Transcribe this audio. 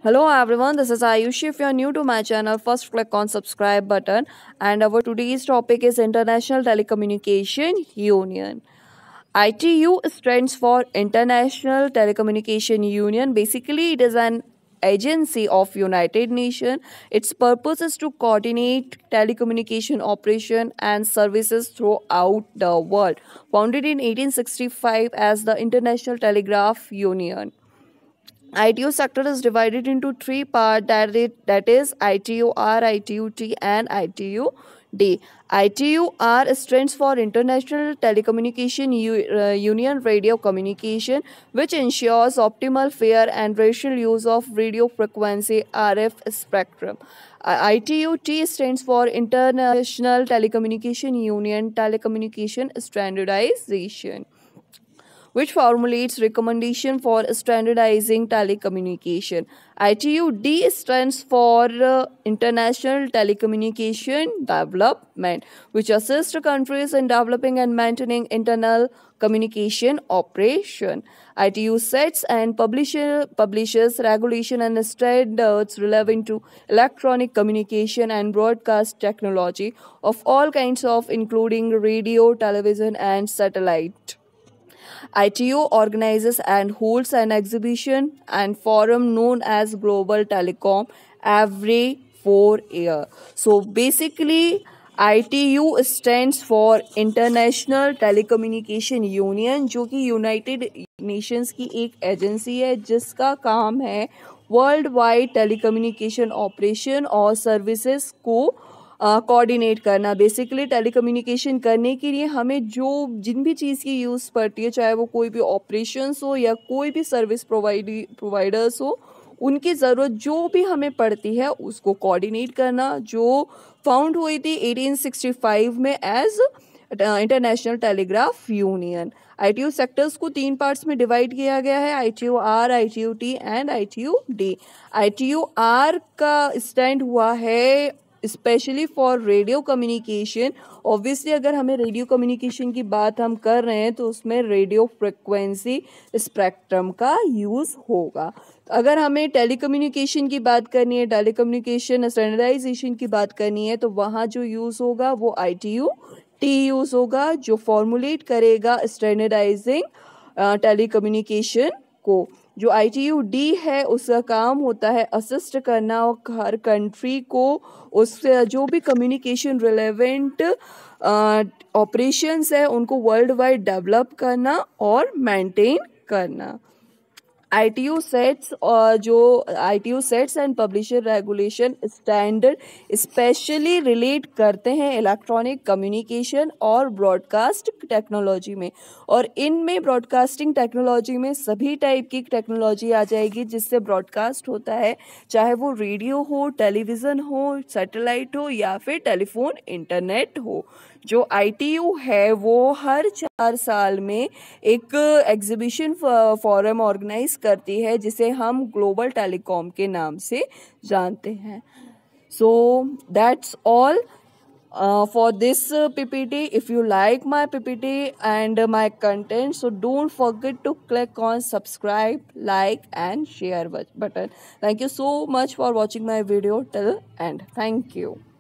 Hello everyone, this is Ayushi. If you are new to my channel, first click on subscribe button. And our today's topic is International Telecommunication Union. ITU stands for International Telecommunication Union. Basically, it is an agency of United Nations. Its purpose is to coordinate telecommunication operation and services throughout the world. Founded in 1865 as the International Telegraph Union. ITU sector is divided into three parts that is ITUR, ITUT and ITUD. ITUR stands for International Telecommunication Union Radio Communication, which ensures optimal, fair and rational use of radio frequency RF spectrum. ITUT stands for International Telecommunication Union Telecommunication Standardization, which formulates recommendation for standardizing telecommunication. ITU-D stands for International Telecommunication Development, which assists countries in developing and maintaining internal communication operation. ITU sets and publishes regulation and standards relevant to electronic communication and broadcast technology of all kinds of including radio, television and satellite. ITU organizes and holds an exhibition and forum known as Global Telecom every 4 years. So basically, ITU stands for International Telecommunication Union, जो कि United Nations की एक agency है जिसका काम है world wide telecommunication operation और services को कोऑर्डिनेट करना। बेसिकली टेलीकम्युनिकेशन करने के लिए हमें जो जिन भी चीज़ की यूज़ पड़ती है, चाहे वो कोई भी ऑपरेशंस हो या कोई भी सर्विस प्रोवाइडर्स हो, उनकी ज़रूरत जो भी हमें पड़ती है उसको कोऑर्डिनेट करना, जो फाउंड हुई थी 1865 में as international telegraph union. ITU sectors को 3 पार्ट्स में डिवाइड किया गया है, ITUR, ITUT and ITUD। ITUR का स्टैंड हुआ है specially for radio communication. Obviously अगर हमें रेडियो कम्युनिकेशन की बात हम कर रहे हैं तो उसमें रेडियो फ्रिक्वेंसी स्पेक्ट्रम का यूज़ होगा। तो अगर हमें टेलीकम्युनिकेशन की बात करनी है, टेलीकम्युनिकेशन स्टैंडर्डाइजेशन की बात करनी है, तो वहाँ जो यूज़ होगा वो ITU-T यूज़ होगा, जो फॉर्मुलेट करेगा स्टैंडर्डाइजिंग टेलीकम्युनिकेशन को। जो ITU-D है उसका काम होता है असिस्ट करना और हर कंट्री को उससे जो भी कम्युनिकेशन रिलेवेंट ऑपरेशंस है उनको वर्ल्ड वाइड डेवलप करना और मेंटेन करना। ITU sets and publisher regulation standard specially relate करते हैं इलेक्ट्रॉनिक कम्युनिकेशन और ब्रॉडकास्ट टेक्नोलॉजी में, और इनमें ब्रॉडकास्टिंग टेक्नोलॉजी में सभी टाइप की टेक्नोलॉजी आ जाएगी जिससे ब्रॉडकास्ट होता है, चाहे वो रेडियो हो, टेलीविज़न हो, सैटेलाइट हो या फिर टेलीफोन इंटरनेट हो। जो ITU है वो हर 4 साल में एक एग्जीबिशन फोरम ऑर्गेनाइज करती है जिसे हम ग्लोबल टेलीकॉम के नाम से जानते हैं। So that's all for this PPT. If you like my PPT and my content, so don't forget to click on subscribe, like and share button. Thank you so much for watching my video till end. Thank you.